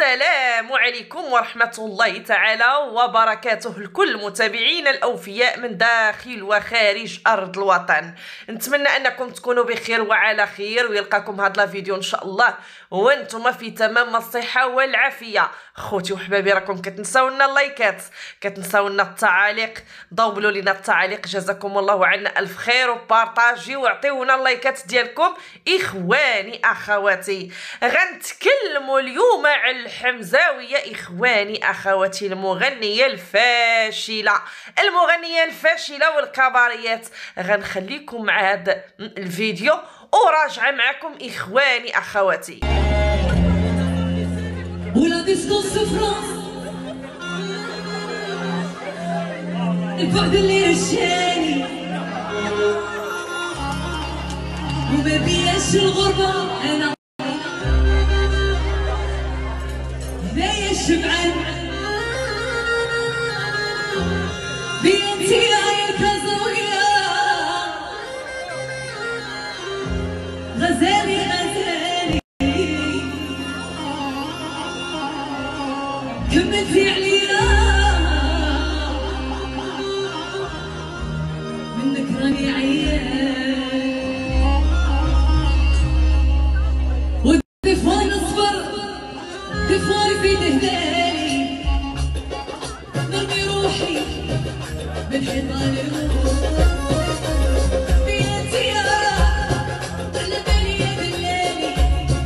السلام عليكم ورحمة الله تعالى وبركاته لكل متابعينا الأوفياء من داخل وخارج أرض الوطن. نتمنى أنكم تكونوا بخير وعلى خير ويلقاكم هذا الفيديو إن شاء الله وانتم في تمام الصحة والعافية. خوتي وحبابي راكم كتنساونا اللايكات، كتنساونا التعاليق، ضوبلوا لنا التعاليق جزاكم الله عنا ألف خير وبارطاجي وعطيونا اللايكات ديالكم. إخواني أخواتي غنتكلموا اليوم على الحمزاوية إخواني أخواتي، المغنية الفاشلة والكباريات. غنخليكم مع هذا الفيديو وراجعة معكم إخواني أخواتي. ولا ديسكونس فرانس البعد اللي رشاني وما بياش الغربة، أنا هنايا شبعان بينتي يا الكازوية غزالي كملتي عليا منك راني عيان ودفواني نصبر دفواني في دهداني نرمي روحي من حيطان الروح بينتي على بالي يا دلالي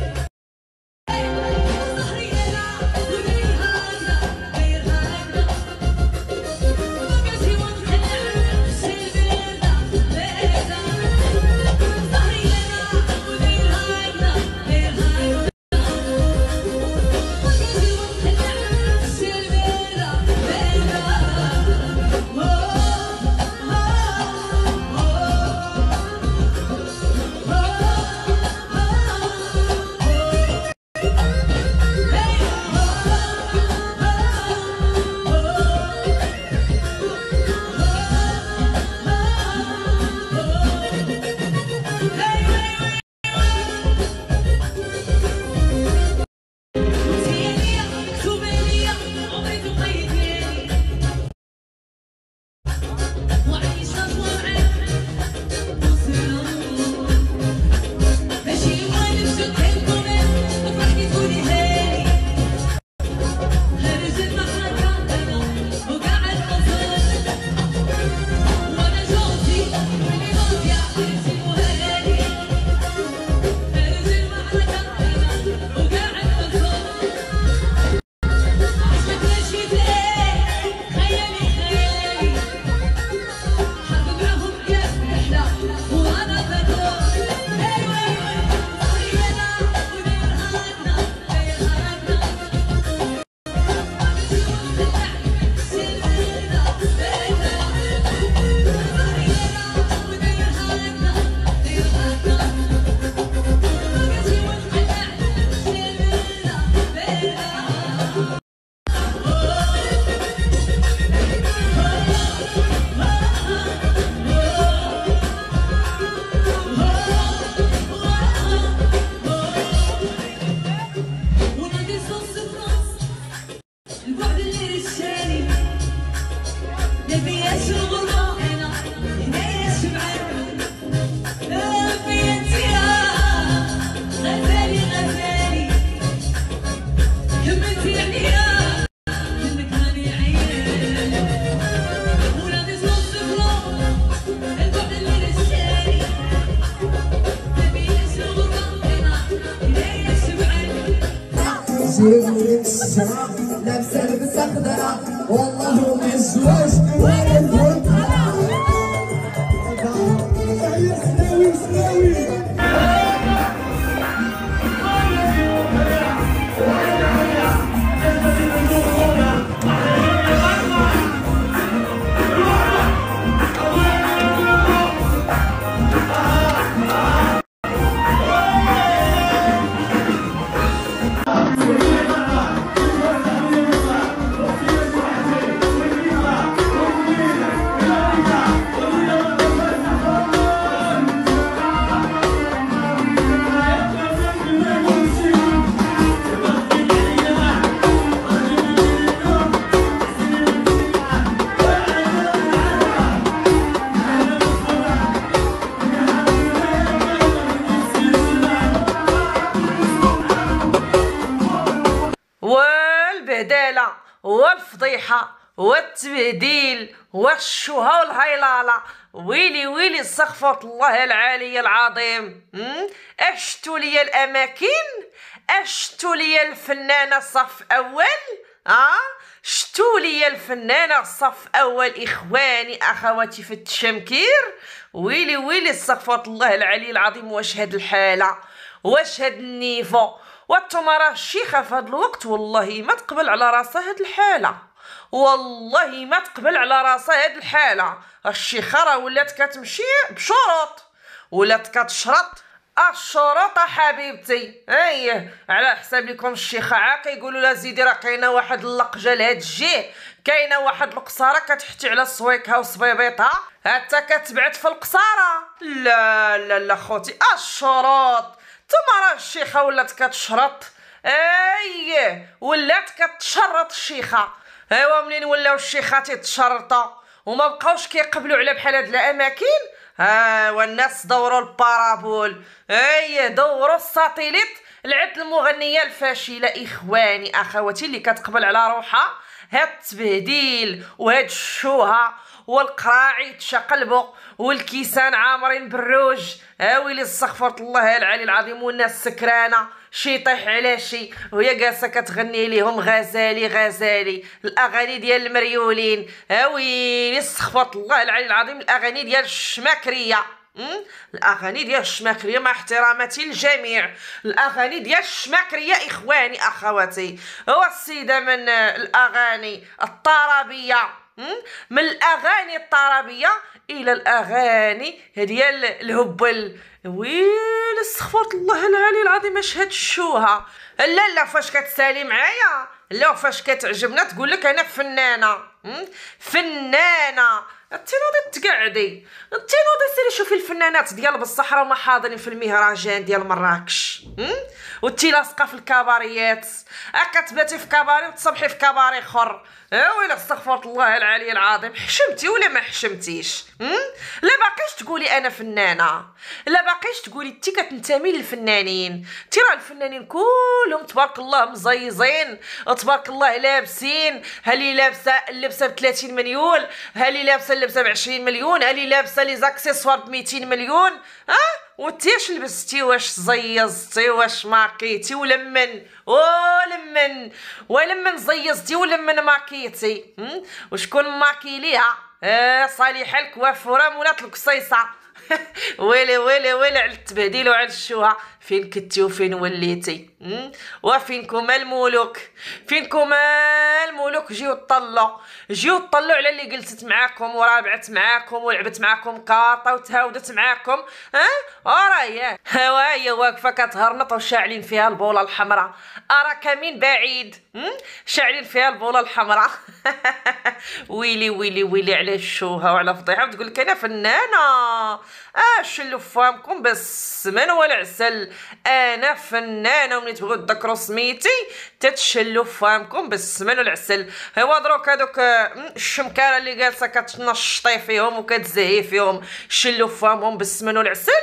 لابسه لبسه خضرا والله ما الزواج ولا الفرق سلاوي البهداله والفضيحه والتبهديل والشوهه والهيلاله. ويلي ويلي استغفر الله العلي العظيم. اشتو لي الاماكن، اشتو لي الفنانه صف اول، شتو لي الفنانه صف اول اخواني اخواتي في التشمكير. ويلي ويلي استغفر الله العلي العظيم. واش هاد الحاله، واش هاد النيفو. وانتوما راه الشيخه في هاد الوقت والله ما تقبل على راسها هاد الحاله، والله ما تقبل على راسها هاد الحاله. الشيخه راه ولات كتمشي بشروط، ولات كتشرط الشروط حبيبتي. ايه على حساب لكم الشيخه عاق يقولوا لا زيدي راه كاينه واحد اللقجه لهاد الجهه، كاينه واحد القصاره كتحتي على صويكها وصبيبيطها حتى كتبعت في القصاره. لا لا لا خوتي الشروط. نتوما راه الشيخه ولات كتشرط، ايه ولات كتشرط الشيخه. ايوا منين ولاو الشيخات يتشرطوا وما بقاوش كيقبلوا على بحال هاد الاماكن، والناس دوروا البارابول، دوروا الساتيليت لعد المغنيه الفاشله. اخواني اخواتي اللي كتقبل على روحها هاد التبهديل وهاد الشوهه والقراعي يتشقلبوا والكيسان عامرين بالروج. ويلي استغفرت الله العلي العظيم. والناس سكرانه شي يطيح على شي وهي جالسه كتغني ليهم غزالي غزالي الاغاني ديال المريولين. ويلي استغفرت الله العلي العظيم. الاغاني ديال الشماكريه، الاغاني ديال الشماكريه مع احتراماتي للجميع، الاغاني ديال الشماكريه اخواني اخواتي. هو السيده من الاغاني الطربيه، من الاغاني الطربيه الى الاغاني ديال الهبل. ويلي استغفرت الله العلي العظيم. اش هاد الشوهه. لا لا فاش كتسالي معايا، لا فاش كتعجبنا تقول لك انا فنانه، فنانه. انتي نوضي تقعدي، انتي نوضي سيري شوفي الفنانات ديال بصح راهما حاضرين في المهرجان ديال مراكش، وانتي لاصقه في الكباريات، كتباتي في كباري وتصبحي في كباري اخر. ويلي استغفرت الله العلي العظيم. حشمتي ولا ما حشمتيش؟ لا باقيش تقولي انا فنانه، لا باقيش تقولي انتي كتنتمي للفنانين. ترى الفنانين كلهم تبارك الله مزيزين تبارك الله لابسين. هاللي لابسه اللبسه ب 30 مليون، هاللي لابسه اللبسه ب 20 مليون، هاللي لابسه لي زاكسيسوار ب 200 مليون. وانتي اش لبستي؟ واش زيزتي؟ واش ماكيتي؟ ولمن ولمن زيزتي ولمن ماكيتي؟ وشكون ماكي ليها؟ صالحه الكوافوره مولات القصيصه. ويلي ويلي ويلي على التبهديل وعلى الشوهه. فين كنتي وفين وليتي؟ وفينكم الملوك؟ فينكم الملوك؟ جيو طلوا، جيو طلوا على اللي جلست معاكم ورابعت معاكم ولعبت معاكم كارطه وتهاودت معاكم. وراهي هي واقفه كتهرنط وشاعلين فيها البوله الحمراء. اراك من بعيد شاعلين فيها البوله الحمراء. ويلي ويلي ويلي على الشوهه وعلى فضيحه. وتقول لك انا فنانه. شلو فامكم بس من ولا عسل. انا فنانه وملي تبغوا تذكروا سميتي تتشلوا فامكم بالسمن والعسل. هو دروك هذوك الشمكاره اللي جالسه كتنشطي فيهم وكتزهي فيهم شلوا فامهم بالسمن والعسل.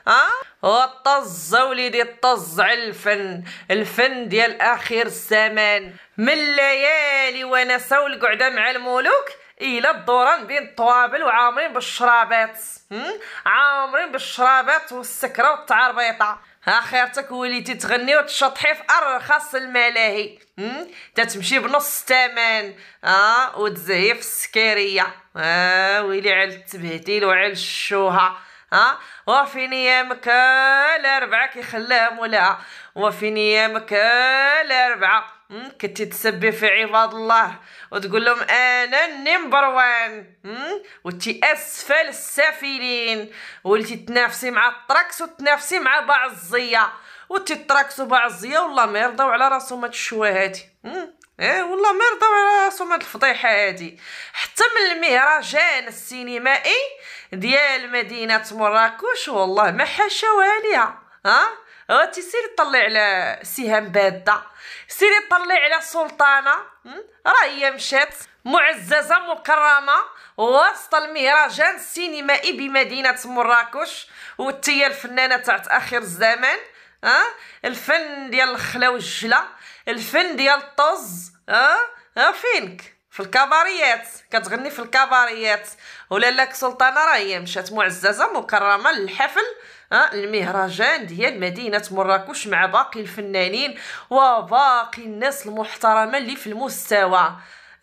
وطز وليدي طز على الفن، الفن ديال اخر الزمان. من الليالي ونساو القعده مع الملوك الى الدوران بين الطوابل وعامرين بالشرابات، عامرين بالشرابات والسكره والتعربيطه. خيرتك وليتي تغني وتشطحي في ارخص الملاهي، تتمشي بنص الثمن وتزهي في السكريه. ويلي على التبهديل وعلى الشوهه. وفين ايامك الاربعه كيخلاها مولاها، وفين ايامك الاربعه كنتي تسبي في عباد الله وتقول لهم انا النمبر وان، وانتي اسفل السافلين، وليتي تنافسي مع الطراكس وتنافسي مع بعض وانتي الطراكس وبعض والله ما يرضاو على راسهم هاد الشوا هادي. والله ما يرضاو على راسهم هاد الفضيحه هادي. حتى من المهرجان السينمائي ديال مدينه مراكش والله ما حاشاوها ليها. غادي سيري طلعي على سهام باده، سيري طلعي على سلطانه، راه هي مشات معززه مكرمه وسط المهرجان السينمائي بمدينه مراكش، وانتي الفنانه تاع اخر الزمان. الفن ديال الخلا والجلا، الفن ديال الطز. فينك؟ في الكباريات، كتغني في الكباريات. ولا لك سلطانه راه هي مشات معززه مكرمه للحفل المهرجان ديال مدينه مراكش مع باقي الفنانين وباقي الناس المحترمه اللي في المستوى.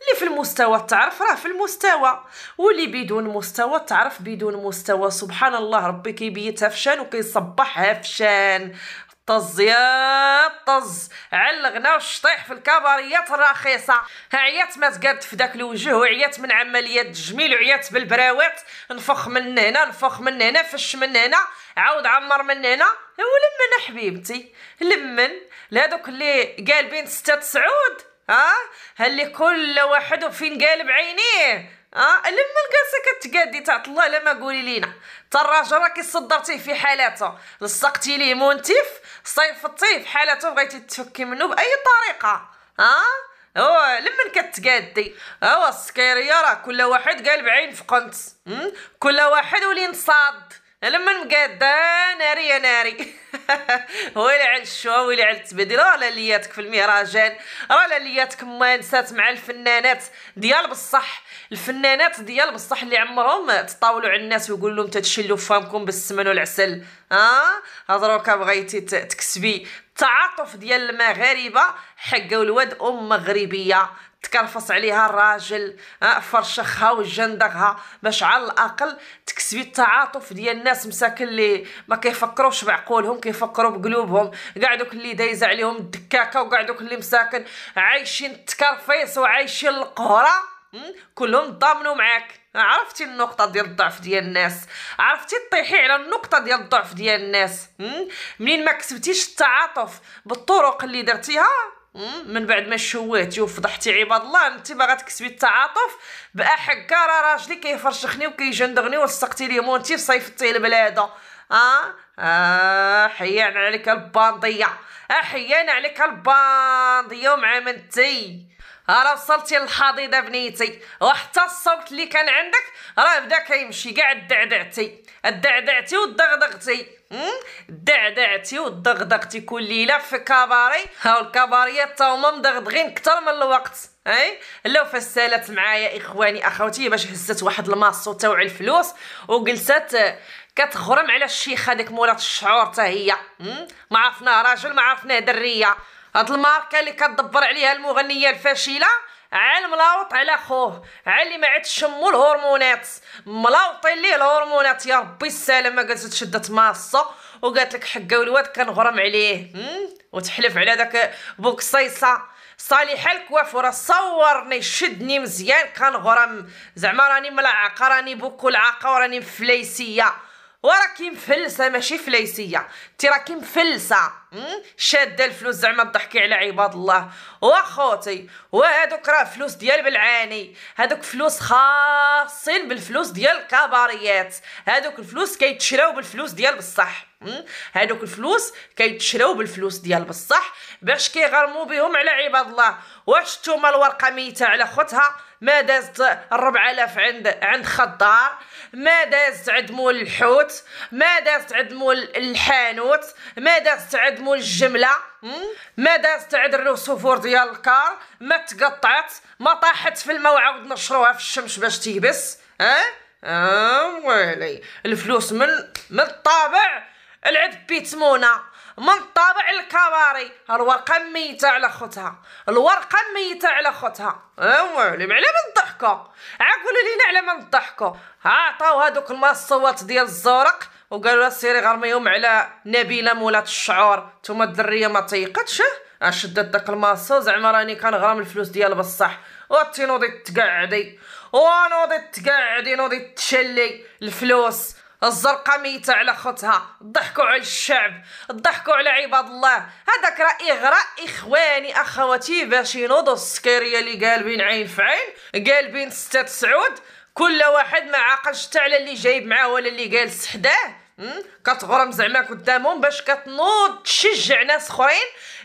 تعرف راه في المستوى، واللي بدون مستوى تعرف بدون مستوى. سبحان الله، ربي كيبيتها فشان وكيصبحها فشان. طز يا طز على الغنا والشطيح في الكباريات الرخيصه. عيات ما تقاد في داك الوجه، وعيات من عمليات التجميل، وعيات بالبراوات. نفخ من هنا نفخ من هنا، فش من هنا عاود عمر من هنا. ولمن حبيبتي لمن لهادوك اللي قالبين 6 سعود، اللي كل واحد فين قالب عينيه. لما القاسه كتقادي تعط الله لما قولي لينا. تا الراجل راكي صدرتيه في حالاته، لصقتي ليه مونتيف، صيفطتيه في حالاته، بغيتي تفكي منه باي طريقه. لمن كتقادي السكيريه راه كل واحد قالب عين في قنت، كل واحد ولين صاد. لما مقاده ناري يا ناري. ويلي على الشوا، ويلي على التبديل. راه لياتك في المهرجان، راه لياتك مانسات مع الفنانات ديال بصح، الفنانات ديال بصح اللي عمرهم تطاولوا على الناس ويقول لهم تتشلوا فمكم بالسمن والعسل. هضروكا بغيتي تكسبي التعاطف ديال المغاربه، حقه الواد مغربيه تكرفص عليها الراجل، فرشخها وجندغها باش على الاقل تكسبي التعاطف ديال الناس مساكن اللي ما كيفكروش بعقولهم، كيفكروا بقلوبهم. كاع دوك اللي دايزه عليهم الدكاكه، وكاع دوك اللي مساكن عايشين التكرفيص وعايشين القهره، كلهم ضامنوا معاك. عرفتي النقطه ديال الضعف ديال الناس، عرفتي طيحي على النقطه ديال الضعف ديال الناس. منين ما كسبتيش التعاطف بالطرق اللي درتيها، من بعد ما شوهتي وفضحتي عباد الله، انت باغا تكسبي التعاطف باحكا راه راجلي كيفرشخني وكيجندغني ولصقتي ليه مونتيف صيفطتيه لبلادو. حيان عليك البانديه، حيان عليك البانديه ومعامنتي. راه وصلتي للحضيضه بنيتي، وحتى الصوت اللي كان عندك راه بدا كيمشي. كاع الدعدعتي والدغدغتي، دعدعتي والدغدغتي كل ليله في كباري. هاو الكباريات تا هما مدغدغين كتر من الوقت. لو فسالت معايا اخواني اخواتي باش هزت واحد الماصو تاوع الفلوس وجلسات كتغرم على الشيخه ديك مولات الشعور تا هي. ما عرفناه راجل ما عرفناه دريه. هاد الماركه اللي كتدبر عليها المغنيه الفاشله، عال ملاوط على خوه، عال اللي ما عاد شمو الهرمونات، ملاوطين ليه الهرمونات. يا ربي السلام، ما قالت شدت ماصه وقالت لك حقه والواد كنغرم عليه. وتحلف على داك بوكسيصه صالحه الكوافوره، صورني شدني مزيان كنغرم، زعما راني ملعقه، راني بوكو العاقه وراني مفليسيه. وراكي مفلسه ماشي فليسيه، انتي راكي مفلسه. شاده الفلوس زعما تضحكي على عباد الله. واخوتي وهادوك راه فلوس ديال بالعاني، هادوك فلوس خاصين بالفلوس ديال الكباريات. هادوك الفلوس كيتشراو بالفلوس ديال بصح، هادوك الفلوس كيتشراو بالفلوس ديال بصح باش كيغرموا بهم على عباد الله. واش نتوما الورقه ميته على خوتها ما دازت 4000 عند خضار، ما دازت عند مول الحوت، ما دازت عند مول الحانوت، ما دازت عند مول الجمله، ما دازت عند الرسوفور ديال الكار، ما تقطعت، ما طاحت في الماء وعاود نشروها في الشمس باش تيبس. ويلي الفلوس من الطابع العد بيتمونه، من طابع الكباري. الورقه ميته على خوتها، الورقه ميته على خوتها. ويلي على من ضحكوا، عقولوا لينا على من ضحكوا. عطاو هذوك المصوات ديال الزورق وقالوا لها سيري غرميهم على نبيله مولات الشعور. نتوما الدريه ما تيقتش، شدت داك الماصو زعما راني كنغرم الفلوس ديال بصح. وتي نوضي تقعدي ونوضي تقعدي نوضي تشلي الفلوس. الزرقاء ميته على خوتها، ضحكوا على الشعب، ضحكوا على عباد الله. هذاك راه اغراء اخواني اخواتي باش ينوضوا السكريه اللي قالبين عين في عين، قالبين 6 سعود، كل واحد ما عاقلش حتى على اللي جايب معاه ولا اللي جالس حداه. كتغرم زعما قدامهم باش كتنوض تشجع ناس اخرين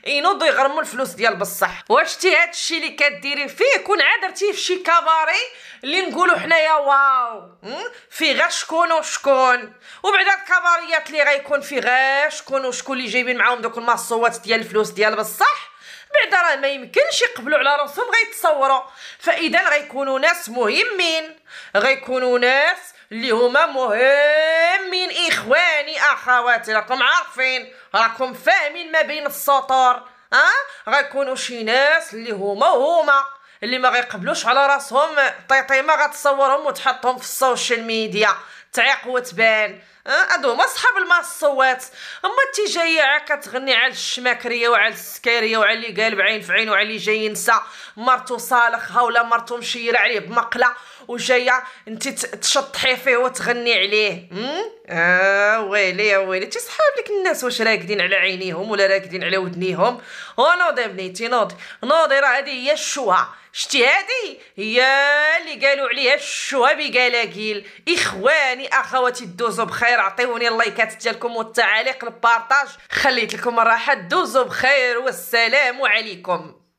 ينوضوا يغرموا الفلوس ديال بصح. واش شتي هادشي اللي كديري فيه كون عاد درتيه في شي كباري اللي نقولوا حنايا واو فيه غير شكون وشكون، وبعدا الكباريات اللي غيكون فيه غير شكون وشكون اللي جايبين معاهم دوك المصوات ديال الفلوس ديال بصح، بعدا راه ما يمكنش يقبلوا على راسهم غيتصوروا. فاذا غيكونوا ناس مهمين، غيكونوا ناس اللي هما مهمين. اخواني اخواتي راكم عارفين، راكم فاهمين ما بين السطور. غيكونوا شي ناس اللي هما اللي ما غيقبلوش على راسهم طيطيمه غتصورهم وتحطهم في السوشيال ميديا تعيق وتبان. هادو هما صحاب المصوات. اما انت جايه كتغني على الشماكريه وعلى السكاريه وعلى اللي قالب عين في عين وعلى اللي جاي ينسى مرتو صالخها ولا مرتو مشيره عليه بمقله وجايه انت تشطحي فيه وتغني عليه. ويلي يا ويلي تصحاب لك الناس واش راقدين على عينيهم ولا راقدين على ودنيهم؟ نوضي بنيتي نوضي راه هذه هي الشوهه. شتي هذه هي اللي قالوا عليها الشوهه بقلاقيل. اخواني اخواتي دوزوا بخير، عطيوني اللايكات ديالكم والتعاليق البارطاج، خليت لكم الراحه، دوزوا بخير والسلام عليكم.